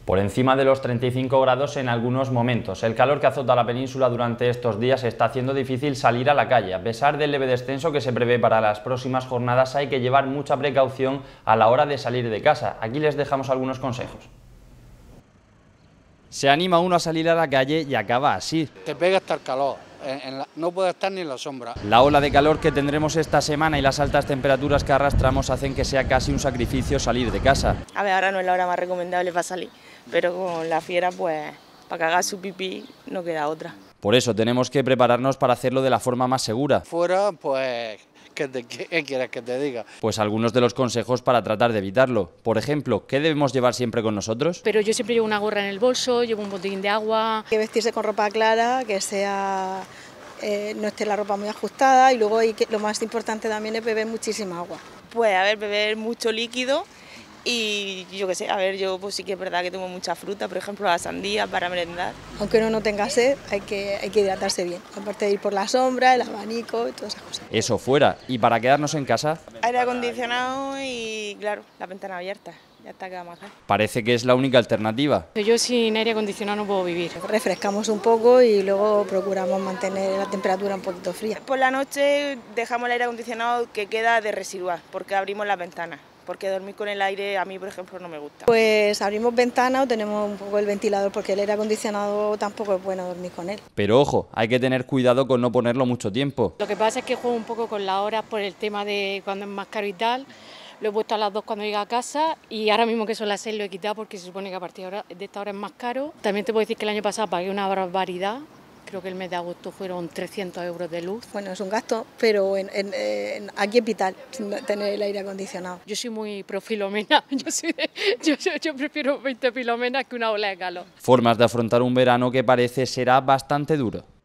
Por encima de los 35 grados en algunos momentos. El calor que azota la península durante estos días está haciendo difícil salir a la calle. A pesar del leve descenso que se prevé para las próximas jornadas, hay que llevar mucha precaución a la hora de salir de casa. Aquí les dejamos algunos consejos. Se anima uno a salir a la calle y acaba así. Te pega hasta el calor, no puede estar ni en la sombra. La ola de calor que tendremos esta semana y las altas temperaturas que arrastramos hacen que sea casi un sacrificio salir de casa. A ver, ahora no es la hora más recomendable para salir, pero con la fiera, pues, para que haga su pipí no queda otra. Por eso tenemos que prepararnos para hacerlo de la forma más segura. Fuera, pues, ¿qué quieres que te diga? Pues algunos de los consejos para tratar de evitarlo. Por ejemplo, ¿qué debemos llevar siempre con nosotros? Pero yo siempre llevo una gorra en el bolso, llevo un botín de agua. Hay que vestirse con ropa clara, que sea no esté la ropa muy ajustada, y luego lo más importante también es beber muchísima agua. Pues, a ver, beber mucho líquido y yo qué sé, a ver, yo pues sí que es verdad que tomo mucha fruta, por ejemplo la sandía para merendar. Aunque uno no tenga sed, hay que hidratarse bien, aparte de ir por la sombra, el abanico y todas esas cosas. Eso fuera. ¿Y para quedarnos en casa? Aire acondicionado y, claro, la ventana abierta. Ya está, ¿qué vamos a hacer? Parece que es la única alternativa. Yo sin aire acondicionado no puedo vivir. Refrescamos un poco y luego procuramos mantener la temperatura un poquito fría. Por la noche dejamos el aire acondicionado que queda de residual, porque abrimos las ventanas. Porque dormir con el aire a mí, por ejemplo, no me gusta. Pues abrimos ventanas o tenemos un poco el ventilador, porque el aire acondicionado tampoco es bueno dormir con él. Pero ojo, hay que tener cuidado con no ponerlo mucho tiempo. Lo que pasa es que juego un poco con las horas por el tema de cuando es más caro y tal. Lo he puesto a las 2 cuando llegue a casa y ahora mismo que son las 6 lo he quitado porque se supone que a partir de esta hora es más caro. También te puedo decir que el año pasado pagué una barbaridad. Creo que el mes de agosto fueron 300 euros de luz. Bueno, es un gasto, pero aquí es vital tener el aire acondicionado. Yo soy muy pro Filomena, yo prefiero 20 Filomenas que una ola de calor. Formas de afrontar un verano que parece será bastante duro.